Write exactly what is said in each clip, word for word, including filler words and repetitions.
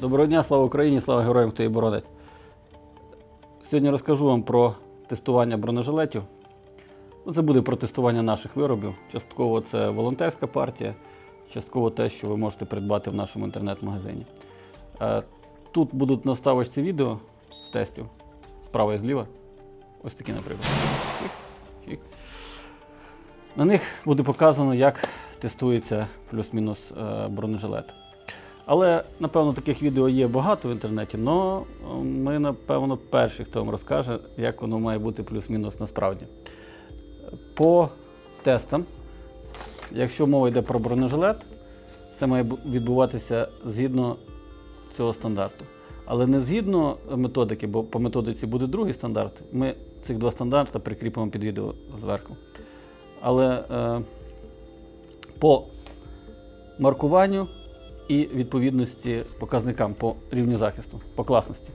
Доброго дня, слава Україні, слава героям, хто її боронить. Сьогодні розкажу вам про тестування бронежилетів. Ну, це буде про тестування наших виробів. Частково це волонтерська партія, частково те, що ви можете придбати в нашому інтернет-магазині. Тут будуть на вставочці відео з тестів, справа і зліва. Ось такі, наприклад. Чик, чик. На них буде показано, як тестується плюс-мінус бронежилет. Але, напевно, таких відео є багато в інтернеті, але ми, напевно, перші, хто вам розкаже, як воно має бути плюс-мінус насправді. По тестам, якщо мова йде про бронежилет, це має відбуватися згідно цього стандарту. Але не згідно методики, бо по методиці буде другий стандарт. Ми цих два стандарти прикріпимо під відео зверху. Але е, по маркуванню і відповідності показникам по рівню захисту, по класності.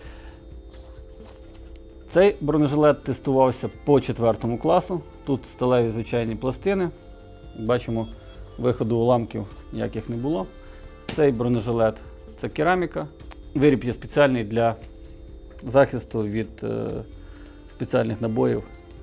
Цей бронежилет тестувався по четвертому класу. Тут сталеві звичайні пластини. Бачимо, виходу уламків ніяких не було. Цей бронежилет – це кераміка. Виріб є спеціальний для захисту від е, спеціальних набоїв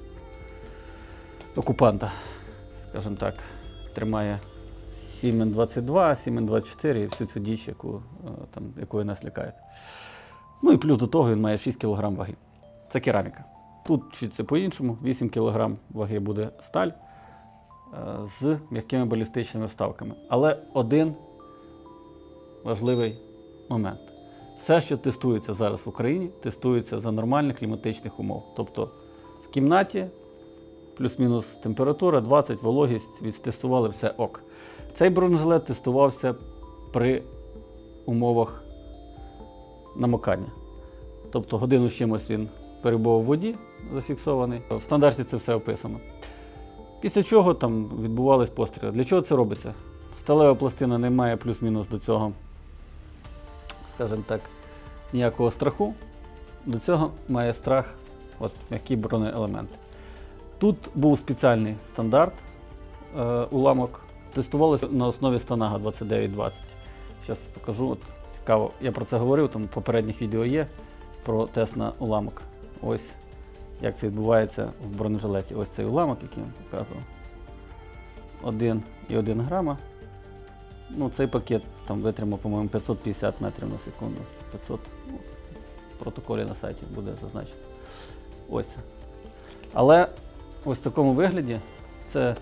окупанта, скажімо так. Тримає Сімен двадцять два, Сімен двадцять чотири і всю цю діч, яку, там, якою нас лякають. Ну і плюс до того він має шість кілограм ваги. Це кераміка. Тут вчиться по-іншому, вісім кілограм ваги буде сталь з м'якими балістичними вставками. Але один важливий момент. Все, що тестується зараз в Україні, тестується за нормальних кліматичних умов. Тобто в кімнаті плюс-мінус температура, двадцять, вологість, відтестували, все ок. Цей бронежилет тестувався при умовах намокання. Тобто годину з чимось він перебував в воді, зафіксований. В стандарті це все описано. Після чого там відбувались постріли. Для чого це робиться? Сталева пластина не має плюс-мінус до цього, скажімо так, ніякого страху. До цього має страх от, м'які бронеелементи. Тут був спеціальний стандарт е, уламок. Тестувалося на основі Станага двадцять дев'ять двадцять. Зараз покажу, от, цікаво. Я про це говорив, там в попередніх відео є про тест на уламок. Ось як це відбувається в бронежилеті. Ось цей уламок, який я вам показував. один і один грама. Ну, цей пакет там витримав, по-моєму, п'ятсот п'ятдесят метрів на секунду. п'ятсот, ну, в протоколі на сайті буде зазначено. Ось. Але ось в такому вигляді це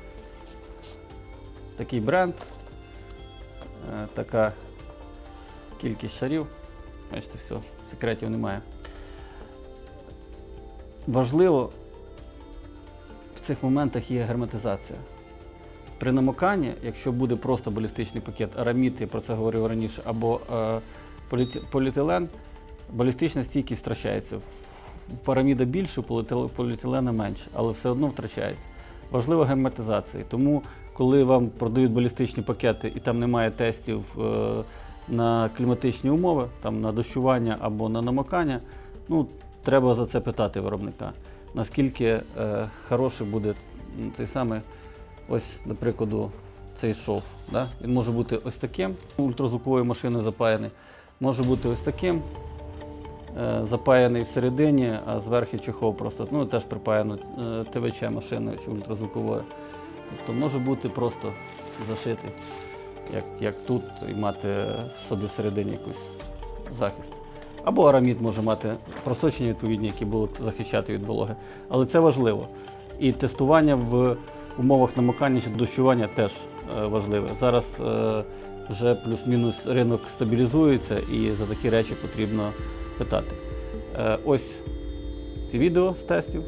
такий бренд, така кількість шарів. Бачите, все, секретів немає. Важливо в цих моментах є герметизація. При намоканні, якщо буде просто балістичний пакет, арамід, я про це говорив раніше, або е, політі, поліетилен, балістична стійкість втрачається. В параміда більше, у поліетилена менше, але все одно втрачається. Важлива герметизація. Тому, коли вам продають балістичні пакети і там немає тестів е, на кліматичні умови, там на дощування або на намокання, ну, треба за це питати виробника. Наскільки е, хороший буде цей самий, ось, наприклад, цей шов. Да? Він може бути ось таким, ультразвуковою машиною запаяний, може бути ось таким, е, запаяний всередині, а зверху чехол просто, ну, теж припаяно е, ТВЧ машиною чи ультразвуковою. Тобто може бути просто зашитий, як, як тут, і мати в собі всередині якийсь захист. Або арамід може мати просочення відповідні, які будуть захищати від вологи. Але це важливо. І тестування в умовах намокання чи дощування теж е, важливе. Зараз е, вже плюс-мінус ринок стабілізується і за такі речі потрібно питати. Е, ось ці відео з тестів.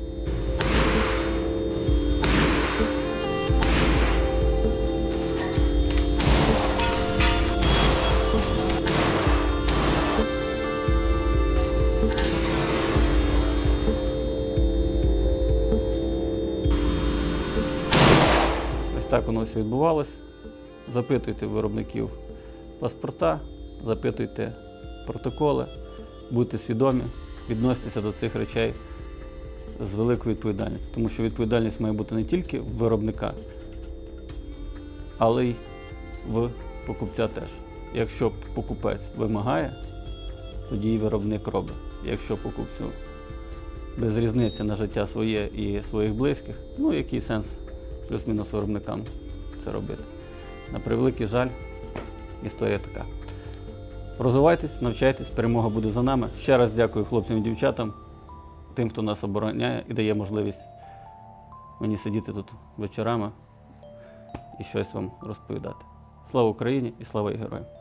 Так воно все відбувалось. Запитуйте виробників паспорта, запитуйте протоколи, будьте свідомі, відноситеся до цих речей з великою відповідальністю. Тому що відповідальність має бути не тільки в виробника, але й в покупця теж. якщо покупець вимагає, тоді і виробник робить. Якщо покупцю без різниці на життя своє і своїх близьких, ну який сенс плюс-мінус виробникам це робити. На превеликий жаль, історія така. Розвивайтесь, навчайтесь, перемога буде за нами. Ще раз дякую хлопцям і дівчатам, тим, хто нас обороняє і дає можливість мені сидіти тут вечорами і щось вам розповідати. Слава Україні і слава її героям!